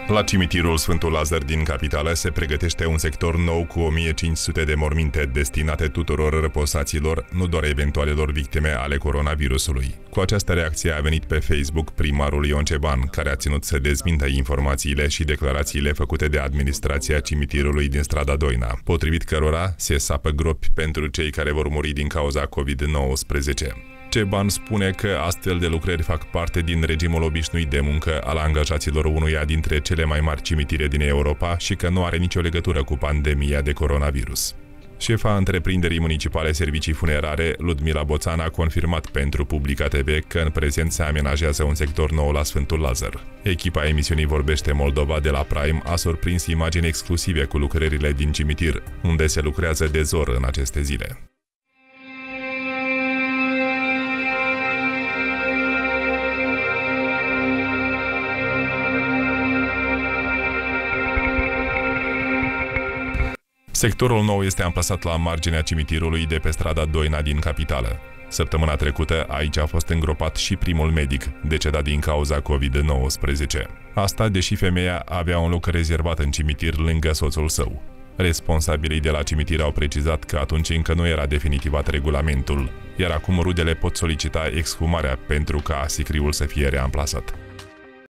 La cimitirul Sfântul Lazar din capitală se pregătește un sector nou cu 1500 de morminte destinate tuturor răposaților, nu doar eventualelor victime ale coronavirusului. Cu această reacție a venit pe Facebook primarul Ion Ceban, care a ținut să dezmintă informațiile și declarațiile făcute de administrația cimitirului din strada Doina, potrivit cărora se sapă gropi pentru cei care vor muri din cauza COVID-19. Ceban spune că astfel de lucrări fac parte din regimul obișnuit de muncă al angajaților unuia dintre cele mai mari cimitire din Europa și că nu are nicio legătură cu pandemia de coronavirus. Șefa întreprinderii municipale servicii funerare, Ludmila Boțan, a confirmat pentru Publica TV că în prezent se amenajează un sector nou la Sfântul Lazar. Echipa emisiunii Vorbește Moldova de la Prime a surprins imagini exclusive cu lucrările din cimitir, unde se lucrează de zor în aceste zile. Sectorul nou este amplasat la marginea cimitirului de pe strada Doina din capitală. Săptămâna trecută aici a fost îngropat și primul medic, decedat din cauza COVID-19. Asta deși femeia avea un loc rezervat în cimitir lângă soțul său. Responsabilii de la cimitir au precizat că atunci încă nu era definitivat regulamentul, iar acum rudele pot solicita exhumarea pentru ca sicriul să fie reamplasat.